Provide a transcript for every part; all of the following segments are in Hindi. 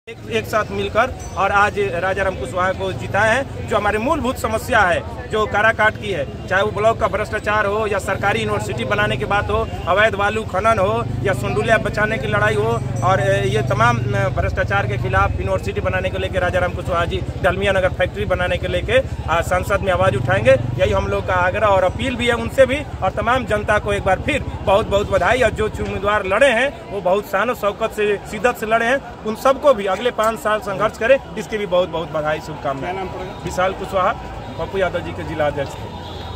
एक साथ मिलकर और आज राजा राम कुशवाहा को जिताए हैं। जो हमारी मूलभूत समस्या है, जो काराकाट की है, चाहे वो ब्लॉक का भ्रष्टाचार हो या सरकारी यूनिवर्सिटी बनाने की बात हो, अवैध बालू खनन हो या सुंडुलिया बचाने की लड़ाई हो, और ये तमाम भ्रष्टाचार के खिलाफ यूनिवर्सिटी बनाने को लेकर राजा राम कुशवाहा जी डलमिया नगर फैक्ट्री बनाने के लेके संसद में आवाज उठाएंगे। यही हम लोग का आग्रह और अपील भी है उनसे भी। और तमाम जनता को एक बार फिर बहुत बहुत बधाई। और जो उम्मीदवार लड़े हैं वो बहुत शान शौकत से शिद्दत से लड़े हैं, उन सबको भी अगले 5 साल संघर्ष करें, इसके भी बहुत बहुत बधाई शुभकामनाएं। विशाल कुशवाहा, पप्पू यादव जी के जिला अध्यक्ष थे।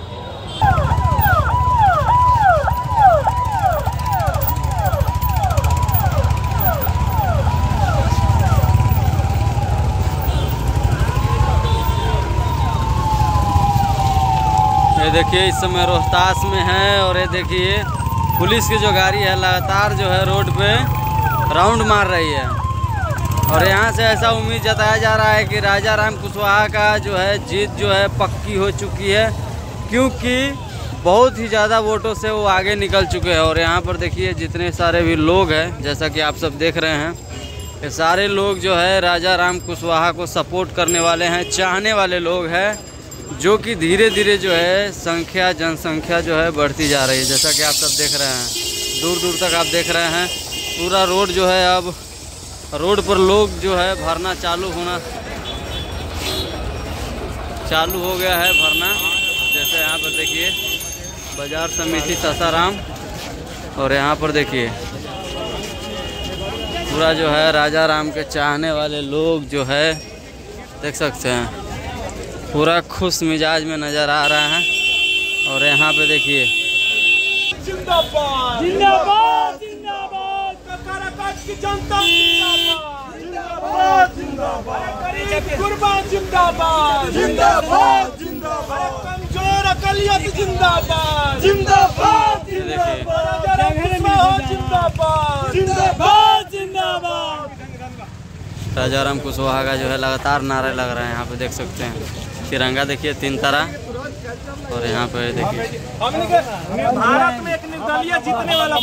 ये देखिए इस समय रोहतास में है और ये देखिए पुलिस की जो गाड़ी है लगातार जो है रोड पे राउंड मार रही है। और यहाँ से ऐसा उम्मीद जताया जा रहा है कि राजा राम कुशवाहा का जो है जीत जो है पक्की हो चुकी है, क्योंकि बहुत ही ज़्यादा वोटों से वो आगे निकल चुके हैं। और यहाँ पर देखिए जितने सारे भी लोग हैं, जैसा कि आप सब देख रहे हैं, ये सारे लोग जो है राजा राम कुशवाहा को सपोर्ट करने वाले हैं, चाहने वाले लोग हैं, जो कि धीरे धीरे जो है जनसंख्या जो है बढ़ती जा रही है। जैसा कि आप सब देख रहे हैं, दूर दूर तक आप देख रहे हैं पूरा रोड जो है, अब रोड पर लोग जो है भरना चालू हो गया है भरना। जैसे यहाँ पर देखिए बाजार समिति सासाराम, और यहाँ पर देखिए पूरा जो है राजा राम के चाहने वाले लोग जो है देख सकते हैं पूरा खुश मिजाज में नज़र आ रहा है। और यहाँ पे देखिए जिंदाबाद जिंदाबाद जिंदाबाद, काराकाट की जनता जिंदाबाद जिंदाबाद, कुर्बान जिंदाबाद जिंदाबाद जिंदाबाद, कमजोर अकलियत जिंदाबाद जिंदाबाद जिंदाबाद जिंदाबाद जिंदाबाद। राजा राम कुशवाहा का जो है लगातार नारे लग रहे हैं। यहाँ पे देख सकते हैं तिरंगा देखिए 3 तरह, और यहाँ पे देखिए भारत में एक निर्दलीय जीतने वाला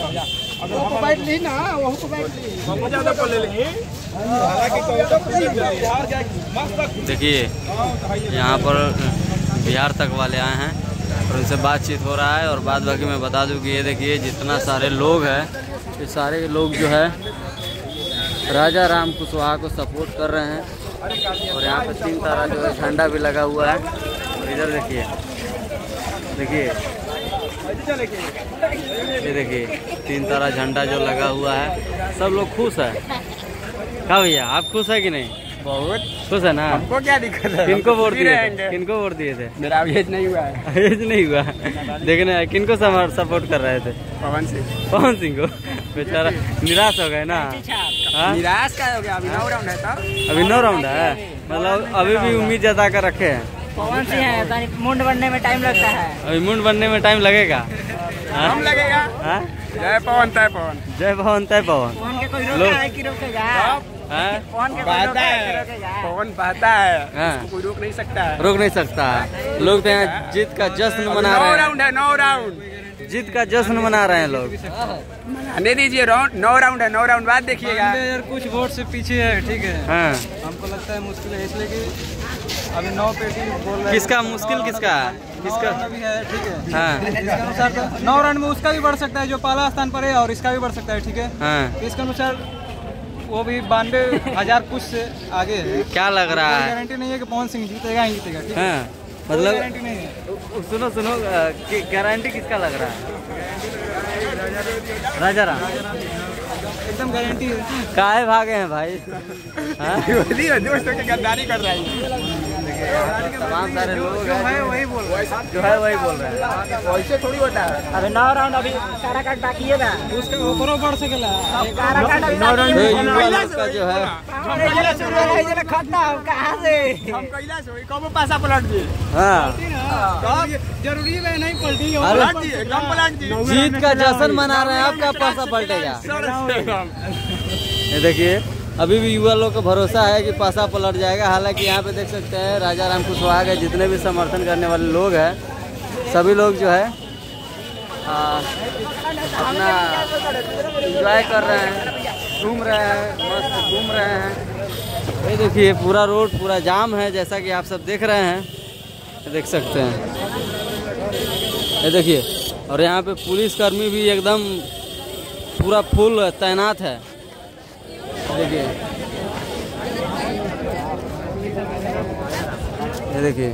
देखिए यहाँ पर बिहार तक वाले आए हैं और उनसे बातचीत हो रहा है। और बाद बाकी मैं बता दूं कि ये देखिए जितना सारे लोग हैं, ये सारे लोग जो है राजा राम कुशवाहा को सपोर्ट कर रहे हैं। और यहाँ पे 3 तरह जो है झंडा भी लगा हुआ है। और इधर देखिए ये देखिए 3 तरह झंडा जो लगा हुआ है, सब लोग खुश है। क्या भैया आप खुश है कि नहीं? बहुत खुश है ना? हमको क्या दिक्कत है? किनको वोट दिए थे? किनको वोट दिए थे? मेरा एज नहीं हुआ है। एज नहीं हुआ देखने किनको सपोर्ट कर रहे थे? पवन सिंह को। बेचारा निराश हो गए ना? निराश का हो गया, अभी 9 राउंड है। तो अभी 9 राउंड है, मतलब अभी भी उम्मीद जता कर रखे हैं। पवन सिंह है, मुंड बनने में टाइम लगता है। अभी मुंड बनने में टाइम लगेगा, हम लगेगा। जय पवन तय पवन, जय पवन तय पवन। पवन के कोई रोका है कि रोकेगा? पवन के कोई रोका है कि रोकेगा? पवन बहता है, कोई रोक नहीं सकता है। रोक नहीं सकता है। लोग तो यहाँ जीत का जश्न मना रहे हैं। 9 राउंड है, 9 राउंड जीत का जश्न मना रहे हैं लोग। आने दीजिए, 9 राउंड है, 9 राउंड बाद देखिएगा। कुछ वोट से पीछे है, ठीक है। हाँ, हमको लगता है मुश्किल है, इसलिए कि अभी 9 पेटी बोल रहे हैं। किसका मुश्किल किसका भी है, ठीक है। हाँ, इसके अनुसार तो 9 राउंड में उसका भी बढ़ सकता है जो पहला स्थान पर है, और इसका भी बढ़ सकता है, ठीक है। हाँ, इसके अनुसार वो भी 92,000 कुछ से आगे है। क्या लग रहा है? गारंटी नहीं है कि पवन सिंह जीतेगा ही जीतेगा, ठीक है। हाँ, मतलब गारंटी नहीं है। सुनो गारंटी किसका लग रहा है? राजा राम एकदम गारंटी है। काहे भागे हैं भाई? हाँ? दोस्तों की गद्दारी कर रहा है। तमाम सारे लोग जो है वही बोल रहे हैं। जो है वही बोल रहे हैं। वैसे थोड़ी होता है। अभी 9 राउंड, अभी काराकाट बाकी है ना, उसके ऊपर बढ़ सकेला। काराकाट अभी तो युवा लोग का जो है खत्म कहाँ से? हम कैला से कबो पासा पलट दिए। हाँ, जरूरी है नहीं पलटी, पलट दिए, एकदम पलट दिए। जीत का जश्न मना रहे हैं, आपका पासा पलटेगा। ये देखिए अभी भी युवा लोग को भरोसा है कि पासा पलट जाएगा। हालांकि यहाँ पे देख सकते हैं राजा राम कुशवाहा के जितने भी समर्थन करने वाले लोग हैं, सभी लोग जो है अपना एंजॉय कर रहे हैं, घूम रहे हैं, मस्त घूम रहे हैं। ये देखिए पूरा रोड पूरा जाम है, जैसा कि आप सब देख रहे हैं, देख सकते हैं। ये देखिए, और यहाँ पे पुलिसकर्मी भी एकदम पूरा फुल तैनात है। देखिए, ये देखिए,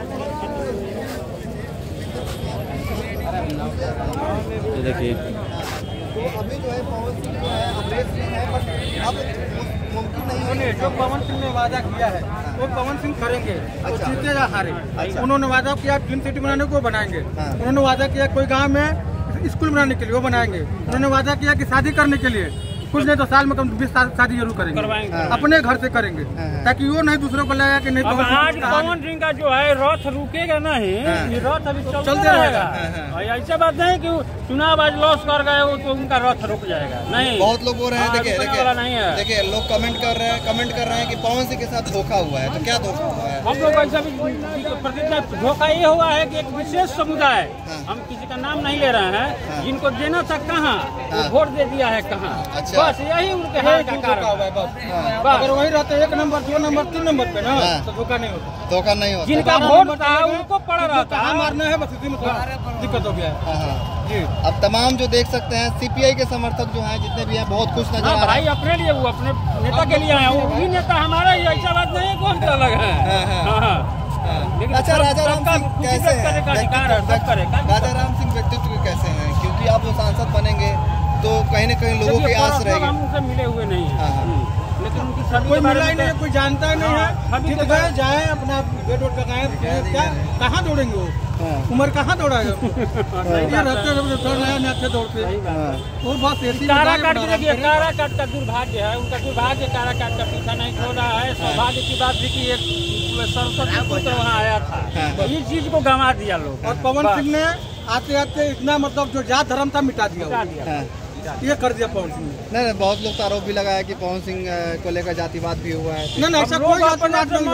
ये देखिए। अभी जो है पवन सिंह जो है अमरेश सिंह है, बट अब मुमकिन नहीं है। जो पवन सिंह ने वादा किया है वो पवन सिंह करेंगे, वो जीतेगा हारे। उन्होंने वादा किया फिल्म सिटी बनाने को बनाएंगे, उन्होंने वादा किया कोई गांव में स्कूल बनाने के लिए वो बनाएंगे, उन्होंने वादा किया कि शादी करने के लिए कुछ नहीं तो साल में कम 20 शादी जरूर करेंगे, अपने घर से करेंगे, ताकि वो नहीं दूसरों को लगा कि नहीं। आज पवन सिंह का जो है रथ रुकेगा नहीं, ये रथ अभी चलते रहेगा। ऐसा बात नहीं कि चुनाव आज लॉस कर गए तो उनका रथ रुक जाएगा, नहीं। बहुत लोग बोल रहे हैं, देखिए लोग कमेंट कर रहे हैं कि पवन सिंह के साथ धोखा हुआ है। तो क्या धोखा हुआ है? हम लोग ऐसा भी प्रतिज्ञा धोखा ये हुआ है कि एक विशेष समुदाय, हम किसी का नाम नहीं ले रहे हैं, जिनको देना था कहाँ वोट दे दिया है कहाँ। बस यही उनके हार का कारण है। अगर वही रहते 1 नंबर 2 नंबर 3 नंबर पे ना तो धोखा नहीं होता। धोखा नहीं होता। जिनका वोट था उनको पड़ा रहता है, मारना है बस इसी में थोड़ा दिक्कत हो गया है। अब तमाम जो देख सकते हैं सीपीआई के समर्थक जो हैं जितने भी हैं बहुत खुश नजर आ रहे हैं। भाई अपने लिए, वो अपने नेता के लिए आए, वो भी नेता हमारा ही, ऐसा बात नहीं है कौन सा अलग है। अच्छा, राजा राम सिंह कैसे हैं? राजा राम सिंह व्यक्तित्व कैसे हैं? क्योंकि आप वो सांसद बनेंगे तो कहीं न कहीं लोगों की आस रहेगी। हम उनसे मिले हुए नहीं है, लेकिन उनकी छवि कोई मिला ही नहीं है, कोई जानता ही नहीं है। ठीक है, जाए अपना बेड वोट लगाए, क्या कहाँ दौड़ेंगे वो? उम्र कहाँ दौड़ाएगा? रहते दौड़ते और बहुत काराकाट की देखिए, काराकाट का दुर्भाग्य है, उनका दुर्भाग्य काराकाट का पीछा नहीं छोड़ा है। सौभाग्य की बात थी कि एक सरस्वती पुत्र वहाँ आया था, इस चीज को गंवा दिया लोग। और पवन सिंह ने आते आते इतना मतलब जो जात धर्म था मिटा दिया, ये कर दिया पवन सिंह ने। नहीं, बहुत लोग आरोप भी लगाया कि पवन सिंह को लेकर जातिवाद भी हुआ है। नहीं, ऐसा कोई जातिवाद नहीं है, कोई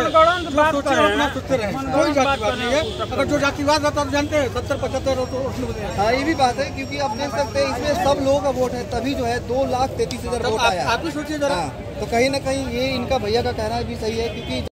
जातिवाद नहीं है। अगर जो जातिवाद रहता तो जानते हैं 70-75। हाँ, ये भी बात है, क्योंकि आप देख सकते हैं इसमें सब लोगों का वोट है, तभी जो है 2,33,000 वोट आया। आप भी सोचिए जरा। तो कहीं ना कहीं ये इनका भैया का कहना भी सही है, क्योंकि